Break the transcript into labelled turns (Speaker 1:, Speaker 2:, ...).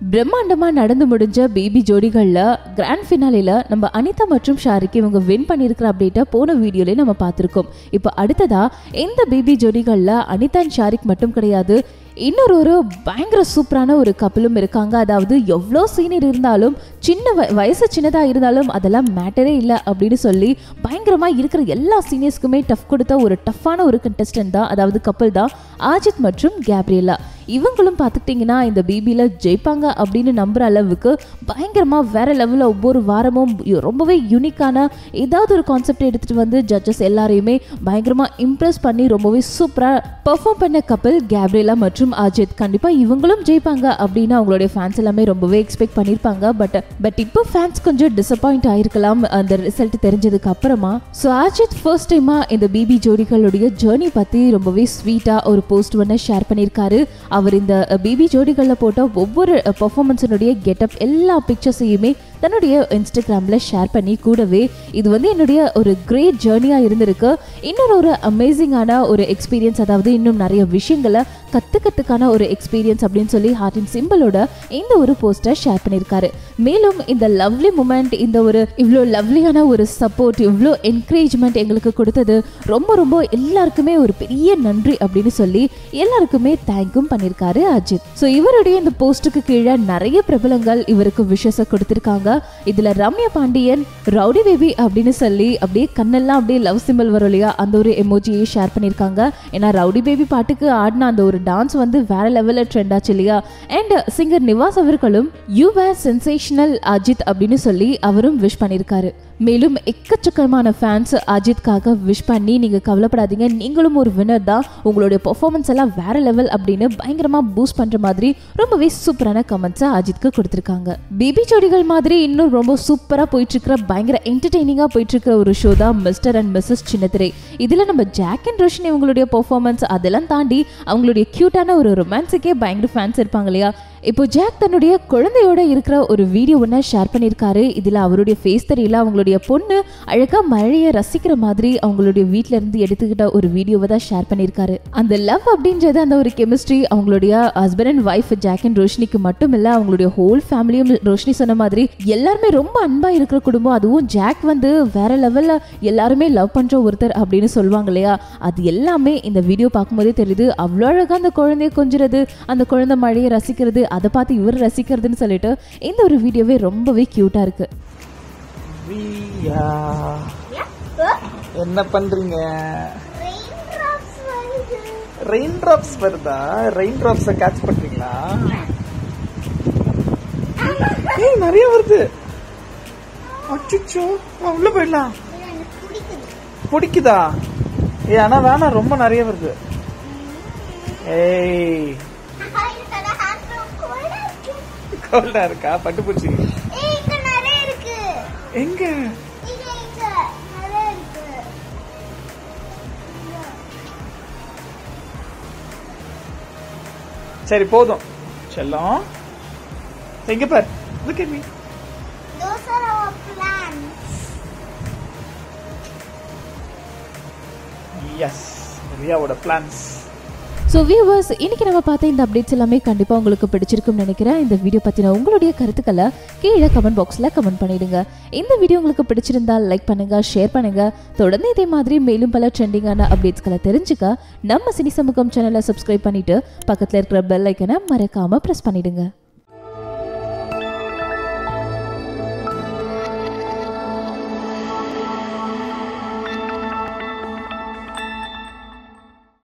Speaker 1: பிரம்மாண்டமா நடந்து முடிஞ்ச பேபி ஜோடிகள்ல கிராண்ட் ஃபினாலேல நம்ம அனிதா மற்றும் ஷாரிக் இவங்க வின் பண்ணியிருக்கிற அப்டேட்டை போன வீடியோல நம்ம பார்த்திருக்கோம். இப்போ அடுத்ததா இந்த பேபி ஜோடிகள்ல அனிதா அண்ட் ஷாரிக் மட்டும் கிடையாது, இன்னொரு பயங்கர சூப்பரான ஒரு கப்பலும் இருக்காங்க. அதாவது எவ்வளோ சீனியர் இருந்தாலும் வயசு சின்னதாக இருந்தாலும் அதெல்லாம் மேட்டரே இல்லை அப்படின்னு சொல்லி பயங்கரமாக இருக்கிற எல்லா சீனியர்ஸ்க்குமே டஃப் கொடுத்த ஒரு டஃப்பான ஒரு கண்டஸ்டன்ட் தான், அதாவது கப்பல் தான் அஜித் மற்றும் கேப்ரியலா. இவங்களும் பார்த்துக்கிட்டிங்கன்னா இந்த பிபியில் ஜெயிப்பாங்க அப்படின்னு நம்புகிற அளவுக்கு பயங்கரமாக வேற லெவலில் ஒவ்வொரு வாரமும் ரொம்பவே யூனிக்கான ஏதாவது ஒரு கான்செப்டை எடுத்துகிட்டு வந்து ஜட்ஜஸ் எல்லாரையுமே பயங்கரமாக இம்ப்ரெஸ் பண்ணி ரொம்பவே சூப்பராக பெர்ஃபார்ம் பண்ண கப்பல் கேப்ரியலா மற்றும் அஜித். கண்டிப்பாக இவங்களும் ஜெயிப்பாங்க அப்படின்னு அவங்களுடைய ஃபேன்ஸ் எல்லாமே ரொம்பவே எக்ஸ்பெக்ட் பண்ணியிருப்பாங்க. பட் இப்போ ஃபேன்ஸ் கொஞ்சம் டிசப்பாயிண்ட் ஆகிருக்கலாம் அந்த ரிசல்ட் தெரிஞ்சதுக்கு அப்புறமா. ஸோ அஜித் ஃபர்ஸ்ட் டைமாக இந்த பிபி ஜோடிகளுடைய ஜேர்னி பற்றி ரொம்பவே ஸ்வீட்டாக ஒரு போஸ்ட் ஒன்று ஷேர் பண்ணியிருக்காரு. அவர் இந்த பிபி ஜோடிகளில் போட்ட ஒவ்வொரு பெர்ஃபார்மன்ஸினுடைய கெட்டப் எல்லா பிக்சர்ஸையுமே தன்னுடைய இன்ஸ்டாகிராமில் ஷேர் பண்ணி கூடவே இது வந்து என்னுடைய ஒரு கிரேட் ஜேர்னியாக இருந்திருக்கு, இன்னொரு அமேசிங்கான ஒரு எக்ஸ்பீரியன்ஸ், அதாவது இன்னும் நிறைய விஷயங்களை கற்றுக்கிறதுக்கான ஒரு எக்ஸ்பீரியன்ஸ் அப்படின்னு சொல்லி ஹார்ட்டின் சிம்பிளோட இந்த ஒரு போஸ்டர் ஷேர் பண்ணியிருக்காரு. மேலும் இந்த லவ்லி மூமெண்ட், இந்த ஒரு இவ்வளோ லவ்லியான ஒரு சப்போர்ட், இவ்வளோ என்கரேஜ்மெண்ட் எங்களுக்கு கொடுத்தது ரொம்ப எல்லாருக்குமே ஒரு பெரிய நன்றி அப்படின்னு சொல்லி எல்லாருக்குமே தேங்க்கும் பண்ணியிருக்காரு அஜித். ஸோ இவருடைய இந்த போஸ்ட்டுக்கு கீழே நிறைய பிரபலங்கள் இவருக்கு விஷஸை கொடுத்துருக்காங்க. இதுல ரம்யா பாண்டியன் ரவுடி பேபி அப்படின்னு சொல்லி அப்படியே கண்ணெல்லாம் அப்படியே லவ் சிம்பிள் வரும் இல்லையா, அந்த ஒரு எமோஜியை ஷேர் பண்ணியிருக்காங்க. ஏன்னா ரவுடி பேபி பாட்டுக்கு ஆடின அந்த ஒரு டான்ஸ் வந்து வேற லெவலில் ட்ரெண்ட் ஆச்சு இல்லையா. அண்ட் சிங்கர் நிவாஸ் அவர்களும் யூ வேர் சென்சேஷனல் அஜித் அப்படின்னு சொல்லி அவரும் விஷ் பண்ணியிருக்காரு. மேலும் எக்கச்சக்கமான ஃபேன்ஸ் அஜித்காக விஷ் பண்ணி நீங்க கவலைப்படாதீங்க, நீங்களும் ஒரு வின்னர் தான், உங்களுடைய பெர்ஃபார்மன்ஸ் எல்லாம் வேற லெவல் அப்படின்னு பயங்கரமா பூஸ்ட் பண்ற மாதிரி ரொம்பவே சூப்பரான கமெண்ட்ஸை அஜித்க்கு கொடுத்திருக்காங்க. பேபி ஜோடிகள் மாதிரி இன்னும் ரொம்ப சூப்பரா போயிட்டு இருக்கிற பயங்கர என்டர்டெய்னிங்கா போயிட்டு இருக்கிற ஒரு ஷோ தான் மிஸ்டர் அண்ட் மிஸ்ஸஸ் சின்னத்திரை. இதுல நம்ம ஜாக் அண்ட் ரோஷன் இவங்களுடைய பெர்ஃபார்மன்ஸ் அதெல்லாம் தாண்டி அவங்களுடைய கியூட்டான ஒரு ரொமான்ஸுக்கே பயங்கர ஃபேன்ஸ் இருப்பாங்க இல்லையா. இப்போ ஜாக் தன்னுடைய குழந்தையோட இருக்கிற ஒரு வீடியோ ஒன்று ஷேர் பண்ணியிருக்காரு. இதில் அவருடைய ஃபேஸ் தெரியல, அவங்களுடைய பொண்ணு அழகா மழையை ரசிக்கிற மாதிரி அவங்களுடைய வீட்டில இருந்து எடுத்துக்கிட்ட ஒரு வீடியோவை தான் ஷேர் பண்ணியிருக்காரு. அந்த லவ் அப்படின்றது அந்த ஒரு கெமிஸ்ட்ரி அவங்களுடைய husband and wife Jack and ரோஷினிக்கு மட்டும் இல்லை, அவங்களுடைய ஹோல் ஃபேமிலியும் ரோஷினி சொன்ன மாதிரி எல்லாருமே ரொம்ப அன்பா இருக்கிற குடும்பம். அதுவும் ஜாக் வந்து வேற லெவல்ல எல்லாருமே லவ் பண்ற ஒருத்தர் அப்படின்னு சொல்லுவாங்க இல்லையா, அது எல்லாமே இந்த வீடியோ பார்க்கும்போதே தெரியுது. அவ்வளோ அழகா அந்த குழந்தைய கொஞ்சிறது, அந்த குழந்தை மழையை ரசிக்கிறது, அதை பார்த்து இவர் ரசிக்கிறதுன்னு சொல்லிட்டு இந்த ஒரு வீடியோவே ரொம்பவே கியூட்டா இருக்கு.
Speaker 2: என்ன பண்றீங்க? ரெயின் டிராப்ஸ் வருதா? ரெயின் டிராப்ஸ் கேட்ச் பண்றீங்களா? ஏய் நிறைய வருது. அச்சச்சோ, உள்ள போயிடலாம். பிடிக்குதா? ஏய் ஆனா வேணாம், ரொம்ப நிறைய வருது. ஏய் கோல்டா இருக்கா? பட்டுப்பூச்சி எங்க? சரி போதும் செல்லம். எங்க பார், look at me.
Speaker 3: Those are our plants.
Speaker 2: Yes, ரியாவோட plants.
Speaker 1: ஸோ வியூவர்ஸ், இன்னைக்கு நம்ம பார்த்த இந்த அப்டேட்ஸ் எல்லாமே கண்டிப்பாக உங்களுக்கு பிடிச்சிருக்கும்னு நினைக்கிறேன். இந்த வீடியோ பற்றின உங்களுடைய கருத்துக்களை கீழே கமெண்ட் பாக்ஸில் கமெண்ட் பண்ணிடுங்க. இந்த வீடியோ உங்களுக்கு பிடிச்சிருந்தால் லைக் பண்ணுங்க, ஷேர் பண்ணுங்க. தொடர்ந்து இதே மாதிரி மேலும் பல ட்ரெண்டிங்கான அப்டேட்ஸ்களை தெரிஞ்சுக்க நம்ம சினி சமூகம் சேனலை சப்ஸ்கிரைப் பண்ணிட்டு பக்கத்தில் இருக்கிற பெல் ஐக்கனை மறக்காம ப்ரெஸ் பண்ணிடுங்க.